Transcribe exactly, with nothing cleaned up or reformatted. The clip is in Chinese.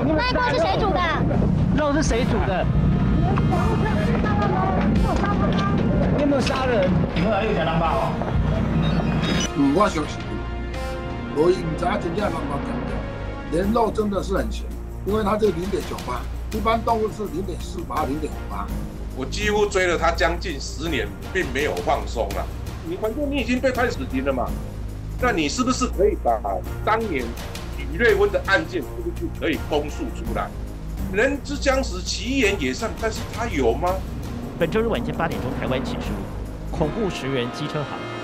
那一锅是谁煮的？ 肉是谁煮的？你有没有杀人？ 你后来又想当爸哦？ 嗯，我相信，我因查真正慢慢干掉，连肉真的是很咸，因为它这零点九八，一般动物是零点四八、零点五八。 我几乎追了他将近十年，并没有放松了。你反正你已经被判死刑了嘛，那你是不是可以把当年许瑞温的案件是不是可以公诉出来？人之将死，其言也善，但是他有吗？ 本周日晚间八点钟，台湾起诉恐怖十人机车行。